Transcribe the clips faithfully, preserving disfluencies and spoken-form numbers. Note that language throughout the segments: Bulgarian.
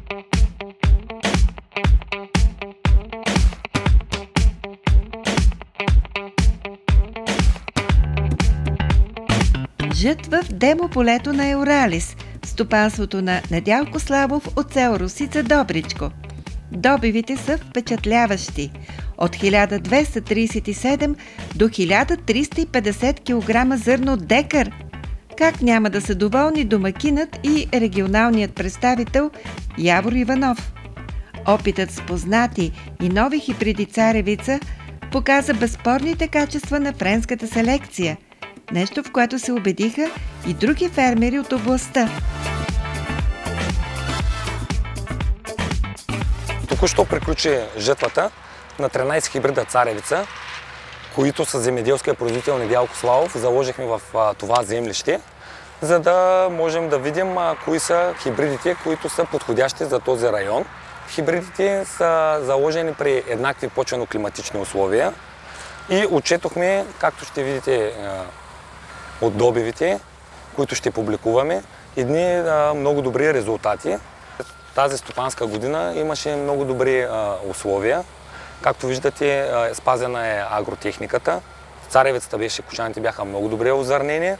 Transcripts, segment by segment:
Жътва в демополето на Еуралис, стопанството на Недялко Славов от село Росица, Добричко. Добивите са впечатляващи – от хиляда двеста тридесет и седем до хиляда триста и петдесет килограма зърно декар. Как няма да са доволни домакинът и регионалният представител Явор Иванов? Опитът с познати и нови хибриди царевица показа безспорните качества на френската селекция, нещо в което се убедиха и други фермери от областта. Току-що приключи жетвата на тринайсет хибрида царевица, които с земеделския производител Недялко Славов заложихме в това землище, за да можем да видим кои са хибридите, които са подходящи за този район. Хибридите са заложени при еднакви почвено-климатични условия и отчетохме, както ще видите от добивите, които ще публикуваме, едни много добри резултати. Тази стопанска година имаше много добри условия. Както виждате, спазена е агротехниката. Царевицата беше, кочаните бяха много добре озърнени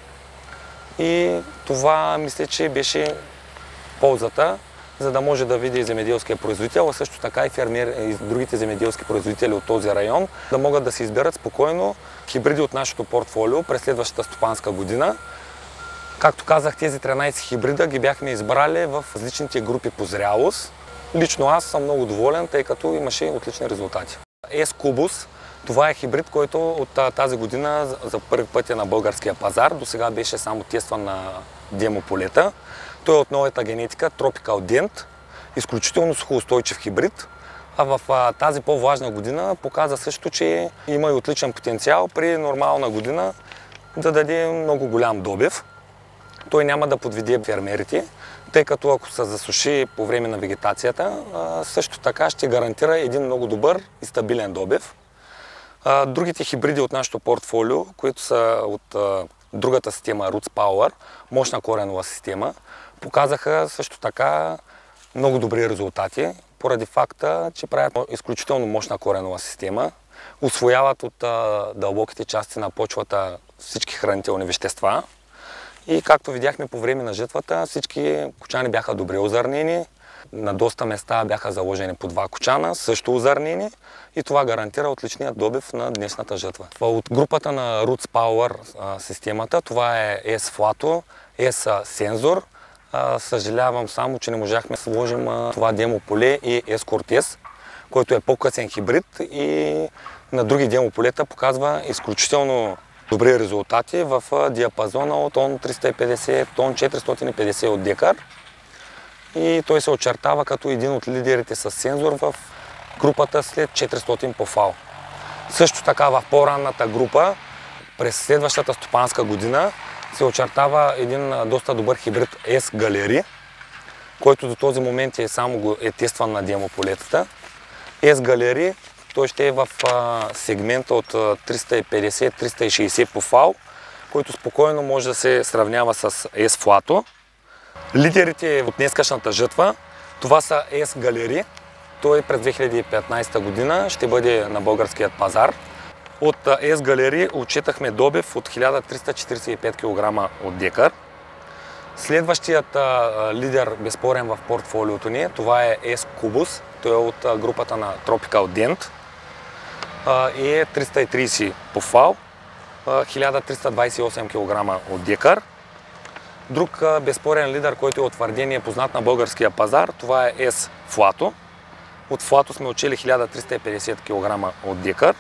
и това мисля, че беше ползата, за да може да види земеделския производител, а също така и фермер и другите земеделски производители от този район да могат да се изберат спокойно хибриди от нашето портфолио през следващата стопанска година. Както казах, тези тринайсет хибрида ги бяхме избрали в различните групи по зрялост. Лично аз съм много доволен, тъй като имаше отлични резултати. S-Kubus, това е хибрид, който от тази година за първи път е на българския пазар. До сега беше само тестван на демополета. Той е от новата генетика Tropical Dent, изключително сухоустойчив хибрид. А в тази по-влажна година показа също, че има и отличен потенциал при нормална година да даде много голям добив. Той няма да подведе фермерите, тъй като ако се засуши по време на вегетацията, също така ще гарантира един много добър и стабилен добив. Другите хибриди от нашото портфолио, които са от другата система Roots Power, мощна коренова система, показаха също така много добри резултати, поради факта, че правят изключително мощна коренова система, усвояват от дълбоките части на почвата всички хранителни вещества. И както видяхме по време на жетвата, всички кочани бяха добре озърнени. На доста места бяха заложени по два кочана, също озърнени. И това гарантира отличният добив на днешната жетва. От групата на Roots Power системата, това е S-Flato, S-Sensor. Съжалявам само, че не можахме да сложим това демополе и S-Cortez, който е по-късен хибрид и на други демополета показва изключително добри резултати в диапазона от тон триста и петдесет до тон четиристотин и петдесет от декар. И той се очертава като един от лидерите с сензор в групата след четиристотин по ФАО. Също така в по-ранната група, през следващата стопанска година, се очертава един доста добър хибрид S-Gallery, който до този момент е само е тестван на демополетата. S-Gallery, той ще е в сегмента от триста и петдесет до триста и шейсет по ФАО, който спокойно може да се сравнява с S-Flato. Лидерите от днескашната жътва, това са S-Gallery. Той през две хиляди и петнайсета година ще бъде на българският пазар. От S-Gallery отчетахме добив от хиляда триста четирийсет и пет килограма от декар. Следващият лидер безспорен в портфолиото ни, това е S-Kubus. Той е от групата на Tropical Dent и е триста и трийсет по ФАО, хиляда триста двайсет и осем килограма от декар. Друг безспорен лидер, който е утвърден и е познат на българския пазар, това е S-Flato. От Flato сме отчели хиляда триста и петдесет килограма от декар.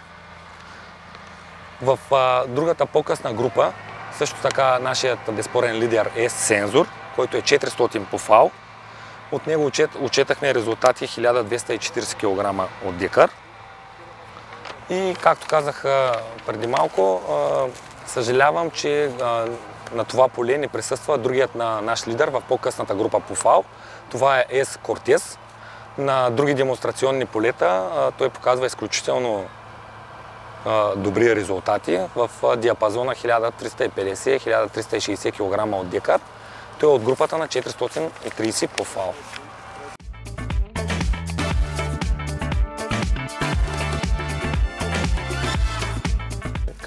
В другата по-късна група, също така нашият безспорен лидер е S-Sensor, който е четиристотин по ФАО. От него отчет, отчетахме резултати хиляда двеста и четирийсет килограма от декар. И както казах преди малко, съжалявам, че на това поле не присъства другият на наш лидер в по-късната група по ФАО. Това е S-Cortez. На други демонстрационни полета той показва изключително добри резултати в диапазона хиляда триста и петдесет до хиляда триста и шейсет килограма от декар. Той е от групата на четиристотин и трийсет по ФАО.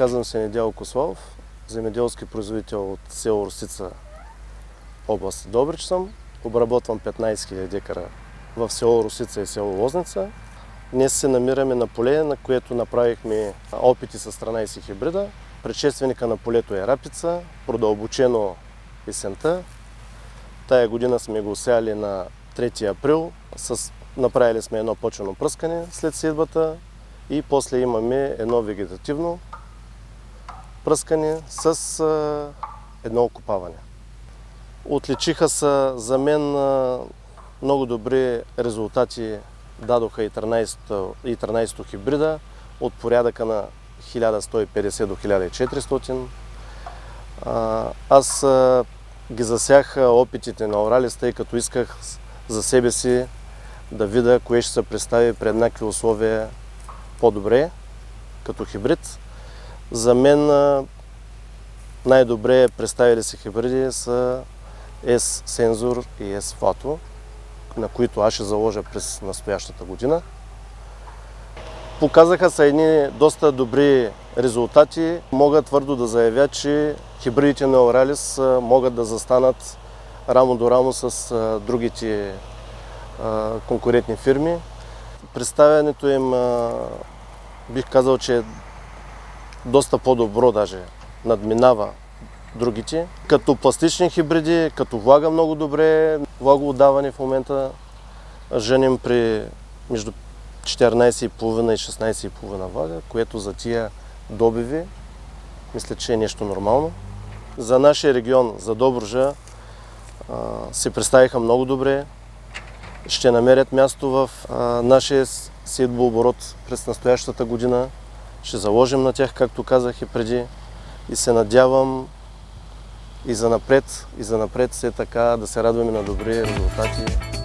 казвам се Недялко Славов, земеделски производител от село Росица, област Добрич съм. Обработвам петнайсет хиляди декара в село Росица и село Лозница. Днес се намираме на поле, на което направихме опити с тринайсет хибрида. Предшественика на полето е рапица, продълбочено есента. Тая година сме го сеяли на трети април. С... Направили сме едно почвено пръскане след сеитбата и после имаме едно вегетативно пръскане с а, едно окопаване. Отличиха се за мен а, много добри резултати, дадоха и тринайсет хибрида от порядъка на хиляда сто и петдесет до хиляда и четиристотин. А, аз а, ги засях опитите на Оралис, тъй като исках за себе си да видя кое ще се представи при еднакви условия по-добре като хибрид. За мен най-добре представили се хибриди са S-Sensor и S-Fato, на които аз ще заложа през настоящата година. Показаха се едни доста добри резултати. Мога твърдо да заявя, че хибридите на Оралис могат да застанат рамо до рамо с другите конкурентни фирми. Представянето им бих казал, че е доста по-добро, даже надминава другите. Като пластични хибриди, като влага много добре, влагоотдаване в момента женим при между четиринайсет и половина и шестнайсет и половина влага, което за тия добиви мисля, че е нещо нормално. За нашия регион, за Добруджа, се представиха много добре. Ще намерят място в а, нашия сеитбооборот през настоящата година. Ще заложим на тях, както казах и преди. И се надявам и занапред, и занапред все така да се радваме на добри резултати.